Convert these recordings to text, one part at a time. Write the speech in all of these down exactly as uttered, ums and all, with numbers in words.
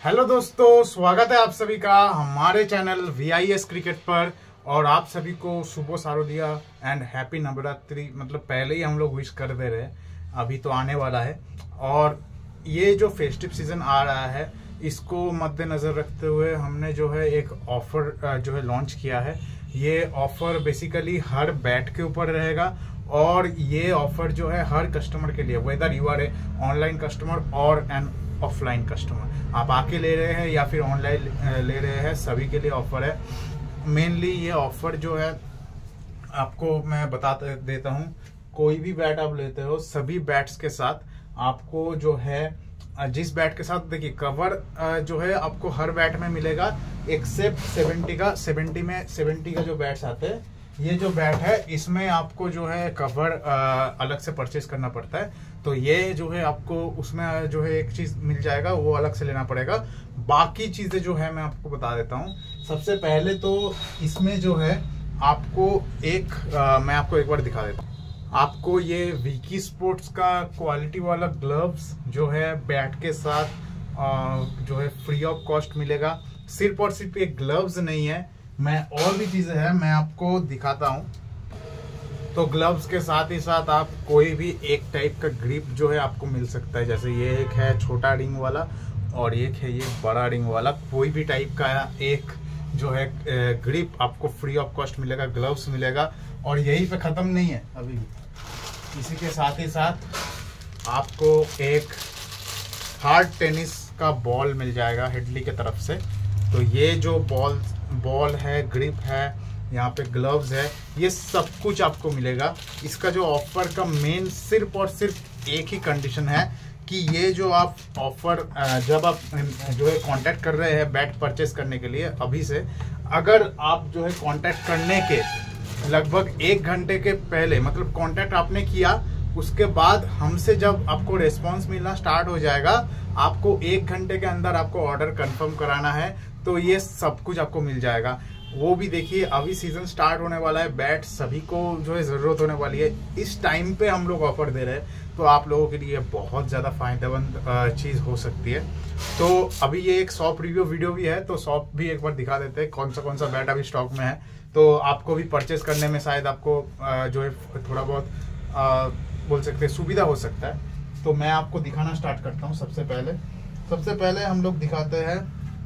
Hello दोस्तों, स्वागत है आप सभी का हमारे channel V I S cricket पर। और आप सभी को शुभ शारदीय एंड हैप्पी नवरात्रि। मतलब पहले ही हम लोग विश कर दे रहे हैं, अभी तो आने वाला है। और ये जो फेस्टिव सीजन आ रहा है, इसको मद्देनजर रखते हुए हमने जो है एक ऑफर जो है लॉन्च किया है। ये ऑफर बेसिकली हर बैट के ऊपर रहेगा और ये ऑफर जो है हर कस्टमर के लिए, whether you are a online customer और एन ऑफलाइन कस्टमर, आप आके ले रहे हैं या फिर ऑनलाइन ले रहे हैं, सभी के लिए ऑफर है। मेनली ये ऑफर जो है आपको मैं बता देता हूँ, कोई भी बैट आप लेते हो, सभी बैट्स के साथ आपको जो है, जिस बैट के साथ देखिए कवर जो है आपको हर बैट में मिलेगा एक्सेप्ट सेवेंटी का। सेवेंटी में सेवेंटी का जो बैट्स आते हैं, ये जो बैट है इसमें आपको जो है कवर अलग से परचेज करना पड़ता है। तो ये जो है आपको उसमें जो है एक चीज मिल जाएगा, वो अलग से लेना पड़ेगा। बाकी चीजें जो है मैं आपको बता देता हूँ। सबसे पहले तो इसमें जो है आपको एक आ, मैं आपको एक बार दिखा देता हूँ। आपको ये विकी स्पोर्ट्स का क्वालिटी वाला ग्लव्स जो है बैट के साथ आ, जो है फ्री ऑफ कॉस्ट मिलेगा। सिर्फ और सिर्फ एक ग्लव्स नहीं है, मैं और भी चीजें हैं मैं आपको दिखाता हूँ। तो ग्लव्स के साथ ही साथ आप कोई भी एक टाइप का ग्रिप जो है आपको मिल सकता है। जैसे ये एक है छोटा रिंग वाला और एक है ये बड़ा रिंग वाला। कोई भी टाइप का एक जो है ग्रिप आपको फ्री ऑफ कॉस्ट मिलेगा, ग्लव्स मिलेगा। और यही पे खत्म नहीं है अभी भी, इसी के साथ ही साथ आपको एक हार्ड टेनिस का बॉल मिल जाएगा हेडली के तरफ से। तो ये जो बॉल बॉल है, ग्रिप है, यहाँ पे ग्लव्स है, ये सब कुछ आपको मिलेगा। इसका जो ऑफर का मेन सिर्फ और सिर्फ एक ही कंडीशन है कि ये जो आप ऑफर जब आप जो है कांटेक्ट कर रहे हैं बैट परचेस करने के लिए, अभी से अगर आप जो है कांटेक्ट करने के लगभग एक घंटे के पहले, मतलब कांटेक्ट आपने किया, उसके बाद हमसे जब आपको रेस्पॉन्स मिलना स्टार्ट हो जाएगा, आपको एक घंटे के अंदर आपको ऑर्डर कंफर्म कराना है, तो ये सब कुछ आपको मिल जाएगा। वो भी देखिए अभी सीजन स्टार्ट होने वाला है, बैट सभी को जो है जरूरत होने वाली है। इस टाइम पे हम लोग ऑफर दे रहे हैं, तो आप लोगों के लिए बहुत ज्यादा फायदेमंद चीज हो सकती है। तो अभी ये एक शॉप रिव्यू वीडियो भी है, तो शॉप भी एक बार दिखा देते हैं कौन सा कौन सा बैट अभी स्टॉक में है। तो आपको भी परचेस करने में शायद आपको जो है थोड़ा बहुत बोल सकते हैं सुविधा हो सकता है। तो मैं आपको दिखाना स्टार्ट करता हूँ। सबसे पहले सबसे पहले हम लोग दिखाते हैं,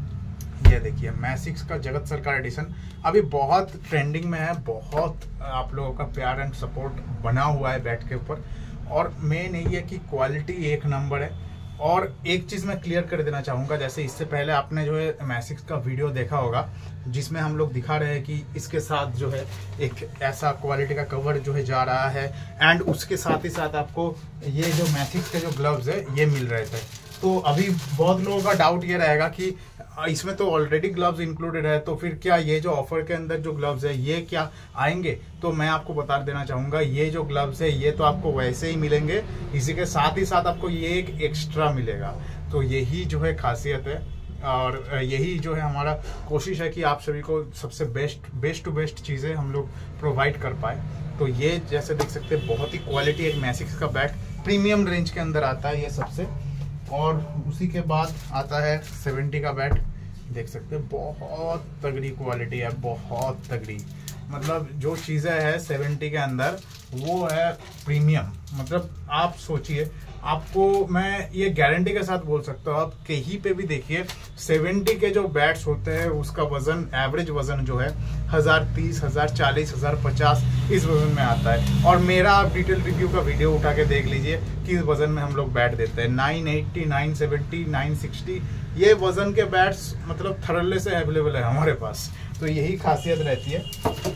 ये देखिए मैसिक्स का जगत सरकार एडिशन अभी बहुत ट्रेंडिंग में है। बहुत आप लोगों का प्यार एंड सपोर्ट बना हुआ है बैट के ऊपर। और मेन यही है कि क्वालिटी एक नंबर है। और एक चीज मैं क्लियर कर देना चाहूंगा, जैसे इससे पहले आपने जो है मैसिक्स का वीडियो देखा होगा, जिसमें हम लोग दिखा रहे हैं कि इसके साथ जो है एक ऐसा क्वालिटी का कवर जो है जा रहा है, एंड उसके साथ ही साथ आपको ये जो मैसिक्स के जो ग्लव्स है ये मिल रहे थे। तो अभी बहुत लोगों का डाउट ये रहेगा कि इसमें तो ऑलरेडी ग्लव्स इंक्लूडेड है, तो फिर क्या ये जो ऑफर के अंदर जो ग्लव्स है ये क्या आएंगे? तो मैं आपको बता देना चाहूंगा, ये जो ग्लव्स है ये तो आपको वैसे ही मिलेंगे, इसी के साथ ही साथ आपको ये एक एक्स्ट्रा मिलेगा। तो यही जो है खासियत है, और यही जो है हमारा कोशिश है कि आप सभी को सबसे बेस्ट बेस्ट टू बेस्ट चीजें हम लोग प्रोवाइड कर पाए। तो ये जैसे देख सकते हैं बहुत ही क्वालिटी एक मैसिक्स का बैट प्रीमियम रेंज के अंदर आता है ये सबसे। और उसी के बाद आता है सेवेंटी का बैट, देख सकते हैं बहुत तगड़ी क्वालिटी है, बहुत तगड़ी। मतलब जो चीज़ें है सेवेंटी के अंदर वो है प्रीमियम। मतलब आप सोचिए, आपको मैं ये गारंटी के साथ बोल सकता हूँ, आप कहीं पे भी देखिए सेवेंटी के जो बैट्स होते हैं उसका वजन, एवरेज वजन जो है हजार तीस, हजार चालीस, हजार पचास इस वजन में आता है। और मेरा आप डिटेल रिव्यू का वीडियो उठा के देख लीजिए किस वजन में हम लोग बैट देते हैं। Nine eighty, nine seventy, nine sixty ये वजन के बैट्स मतलब थर्ले से अवेलेबल है हमारे पास। तो यही खासियत रहती है।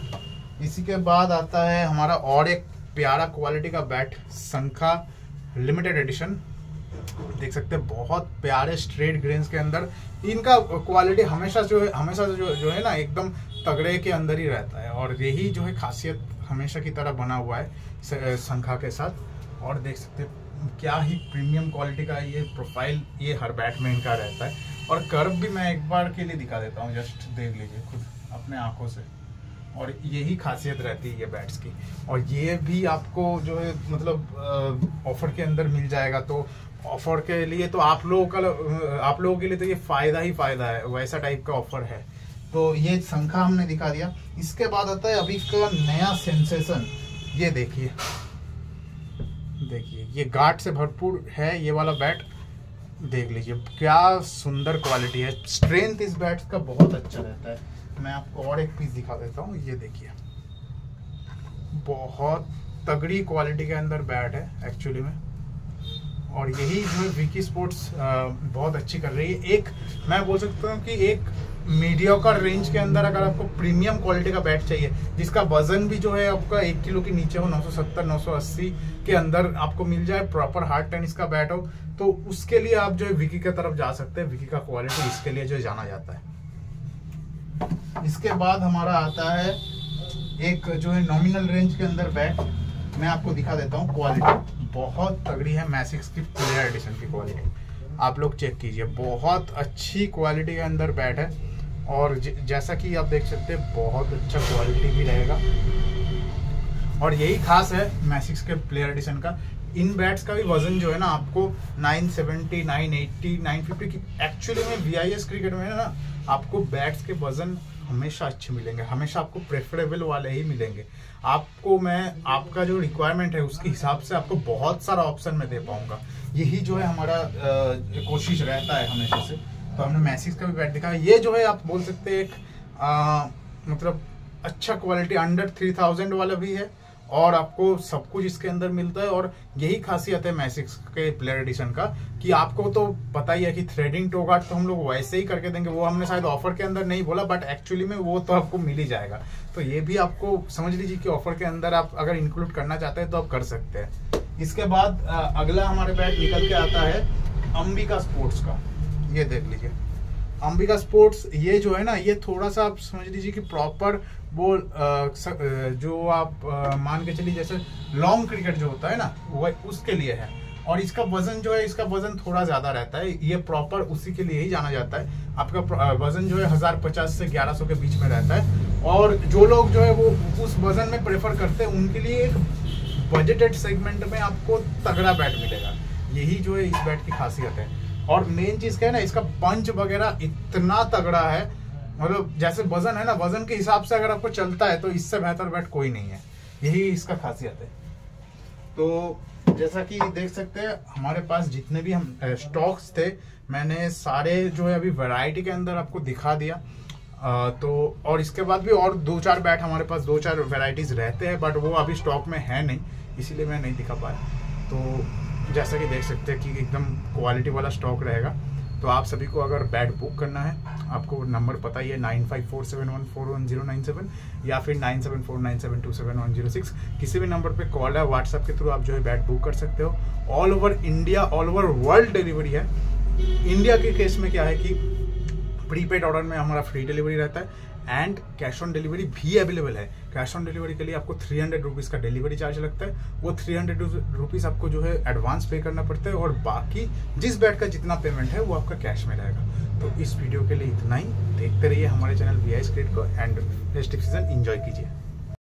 इसी के बाद आता है हमारा और एक प्यारा क्वालिटी का बैट, शंखा लिमिटेड एडिशन। देख सकते हैं बहुत प्यारे स्ट्रेट ग्रेन्स के अंदर। इनका क्वालिटी हमेशा जो है हमेशा जो जो है ना एकदम तगड़े के अंदर ही रहता है। और यही जो है खासियत हमेशा की तरह बना हुआ है शंखा के साथ। और देख सकते हैं क्या ही प्रीमियम क्वालिटी का ये प्रोफाइल ये हर बैट में इनका रहता है। और कर्व भी मैं एक बार के लिए दिखा देता हूँ, जस्ट देख लीजिए खुद अपने आंखों से। और यही खासियत रहती है ये बैट्स की। और ये भी आपको जो है मतलब ऑफर के अंदर मिल जाएगा। तो ऑफर के लिए तो आप लोगों का आप लोगों के लिए तो ये फायदा ही फायदा है, वैसा टाइप का ऑफर है। तो ये शंखा हमने दिखा दिया। इसके बाद आता है अभी का नया सेंसेशन, ये देखिए देखिए ये गार्ड से भरपूर है ये वाला बैट, देख लीजिए क्या सुंदर क्वालिटी है। स्ट्रेंथ इस बैट का बहुत अच्छा रहता है। मैं आपको और एक पीस दिखा देता हूँ, ये देखिए बहुत तगड़ी क्वालिटी के अंदर बैट है एक्चुअली में। और यही जो है विकी स्पोर्ट्स बहुत अच्छी कर रही है। एक मैं बोल सकता हूँ कि एक मीडियोकर रेंज के अंदर अगर आपको प्रीमियम क्वालिटी का बैट चाहिए जिसका वजन भी जो है आपका एक किलो के नीचे हो, नौ सौ सत्तर नौ सौ अस्सी के अंदर आपको मिल जाए, प्रॉपर हार्ड टेनिस का बैट हो, तो उसके लिए आप जो है विकी की तरफ जा सकते हैं। विकी का क्वालिटी इसके लिए जो जाना जाता है। इसके बाद हमारा आता है एक जो है नॉमिनल रेंज के अंदर बैट, मैं आपको दिखा देता हूँ। क्वालिटी बहुत तगड़ी है, मैसिक्स की प्लेयर एडिशन की क्वालिटी आप लोग चेक कीजिए, बहुत अच्छी क्वालिटी के अंदर बैट है। और जैसा कि आप देख सकते हैं बहुत अच्छा क्वालिटी भी रहेगा। और यही खास है मैसिक्स के प्लेयर एडिशन का। इन बैट्स का भी वजन जो है ना आपको nine seventy, nine eighty, nine fifty की एक्चुअली में वीआईएस क्रिकेट में ना आपको बैट्स के वजन हमेशा अच्छे मिलेंगे, हमेशा आपको प्रेफरेबल वाले ही मिलेंगे। आपको मैं आपका जो रिक्वायरमेंट है उसके हिसाब से आपको बहुत सारा ऑप्शन मैं दे पाऊंगा। यही जो है हमारा आ, कोशिश रहता है हमेशा से। तो हमने मैसिक्स का भी बैट दिखा। ये जो है आप बोल सकते हैं एक आ, मतलब अच्छा क्वालिटी अंडर थ्री थाउजेंड वाला भी है और आपको सब कुछ इसके अंदर मिलता है। और यही खासियत है मैसिक्स के प्लेयर एडिशन का कि आपको तो पता ही है कि थ्रेडिंग टो गार्ड तो हम लोग वैसे ही करके देंगे, वो हमने शायद ऑफर के अंदर नहीं बोला बट एक्चुअली में वो तो आपको मिल ही जाएगा। तो ये भी आपको समझ लीजिए कि ऑफर के अंदर आप अगर इंक्लूड करना चाहते हैं तो आप कर सकते हैं। इसके बाद अगला हमारे बैट निकल के आता है अंबिका स्पोर्ट्स का, ये देख लीजिए अंबिका स्पोर्ट्स। ये जो है ना ये थोड़ा सा आप समझ लीजिए कि प्रॉपर वो जो आप मान के चलिए जैसे लॉन्ग क्रिकेट जो होता है ना वो उसके लिए है। और इसका वजन जो है इसका वजन थोड़ा ज्यादा रहता है, ये प्रॉपर उसी के लिए ही जाना जाता है। आपका वजन जो है हजार पचास से ग्यारह सौ के बीच में रहता है। और जो लोग जो है वो उस वजन में प्रेफर करते हैं उनके लिए एक बजटेड सेगमेंट में आपको तगड़ा बैट मिलेगा। यही जो है इस बैट की खासियत है। और मेन चीज क्या है ना इसका पंच वगैरह इतना तगड़ा है, मतलब जैसे वजन है ना वजन के हिसाब से अगर आपको चलता है तो इससे बेहतर बैट कोई नहीं है। यही इसका खासियत है। तो जैसा कि देख सकते हैं हमारे पास जितने भी हम स्टॉक्स थे मैंने सारे जो है अभी वैरायटी के अंदर आपको दिखा दिया। आ, तो और इसके बाद भी और दो चार बैट हमारे पास दो चार वैरायटीज रहते हैं बट वो अभी स्टॉक में है नहीं, इसीलिए मैं नहीं दिखा पाया। तो जैसा कि देख सकते हैं कि एकदम क्वालिटी वाला स्टॉक रहेगा। तो आप सभी को अगर बैट बुक करना है आपको नंबर पता ही है nine five four seven one four one zero nine seven या फिर nine seven four nine seven two seven one zero six, किसी भी नंबर पे कॉल है व्हाट्सएप के थ्रू आप जो है बैट बुक कर सकते हो। All over India all over world delivery है। इंडिया के केस में क्या है कि प्रीपेड ऑर्डर में हमारा फ्री डिलीवरी रहता है एंड कैश ऑन डिलीवरी भी अवेलेबल है। कैश ऑन डिलीवरी के लिए आपको थ्री हंड्रेड रुपीज़ का डिलीवरी चार्ज लगता है, वो थ्री हंड्रेड रुपीज़ आपको जो है एडवांस पे करना पड़ता है और बाकी जिस बैट का जितना पेमेंट है वो आपका कैश में रहेगा। तो इस वीडियो के लिए इतना ही। देखते रहिए हमारे channel V I S cricket को एंड फेस्टिव सीजन एंजॉय कीजिए।